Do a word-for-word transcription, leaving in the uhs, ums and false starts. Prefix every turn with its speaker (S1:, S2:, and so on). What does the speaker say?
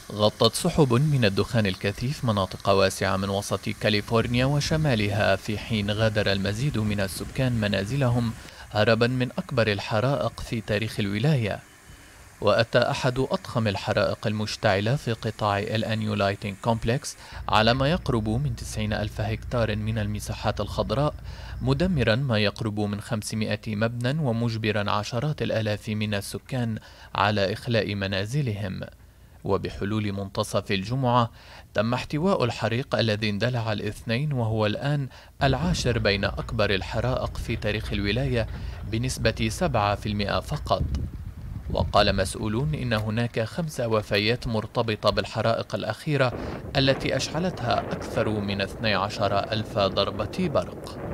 S1: غطت سحب من الدخان الكثيف مناطق واسعة من وسط كاليفورنيا وشمالها، في حين غادر المزيد من السكان منازلهم هربا من أكبر الحرائق في تاريخ الولاية. وأتى أحد أضخم الحرائق المشتعلة في قطاع الأنيو لايتنج كومبلكس على ما يقرب من تسعين ألف هكتار من المساحات الخضراء، مدمرا ما يقرب من خمسمائة مبنى ومجبرا عشرات الآلاف من السكان على إخلاء منازلهم. وبحلول منتصف الجمعة تم احتواء الحريق الذي اندلع الاثنين، وهو الآن العاشر بين أكبر الحرائق في تاريخ الولاية بنسبة سبعة بالمئة فقط. وقال مسؤولون إن هناك خمس وفيات مرتبطة بالحرائق الأخيرة التي أشعلتها أكثر من اثني عشر ألف ضربة برق.